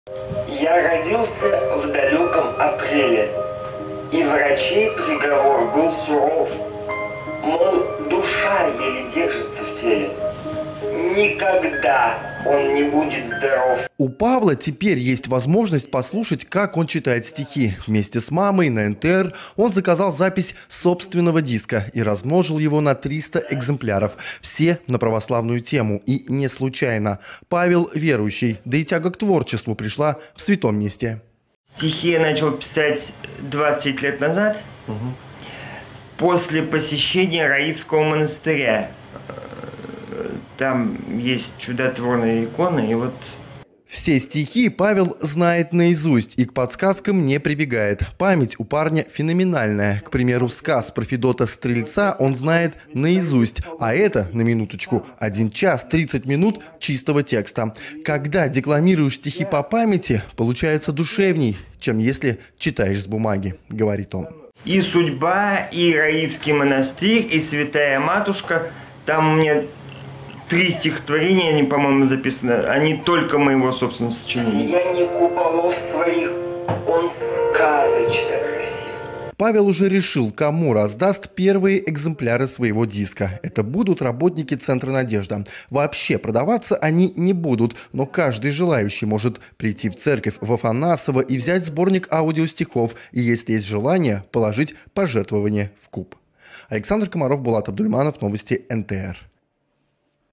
Я родился в далеком апреле, и врачей приговор был суров. Мол, душа еле держится в теле. Никогда он не будет здоров. У Павла теперь есть возможность послушать, как он читает стихи. Вместе с мамой на НТР он заказал запись собственного диска и размножил его на 300 экземпляров. Все на православную тему. И не случайно. Павел верующий, да и тяга к творчеству пришла в святом месте. Стихи я начал писать 20 лет назад, после посещения Раивского монастыря. Там есть чудотворные иконы, и вот... Все стихи Павел знает наизусть и к подсказкам не прибегает. Память у парня феноменальная. К примеру, сказ про Федота Стрельца он знает наизусть. А это, на минуточку, 1 час 30 минут чистого текста. Когда декламируешь стихи по памяти, получается душевней, чем если читаешь с бумаги, говорит он. И судьба, и Раивский монастырь, и Святая Матушка. Там у меня 3 стихотворения, они, по-моему, записаны. Они только моего собственного сочинения. Сияние куполов своих, он сказочно красив. Павел уже решил, кому раздаст первые экземпляры своего диска. Это будут работники Центра «Надежда». Вообще продаваться они не будут, но каждый желающий может прийти в церковь в Афанасово и взять сборник аудиостихов. И, если есть желание, положить пожертвование в куб. Александр Комаров, Булат Абдульманов, новости НТР.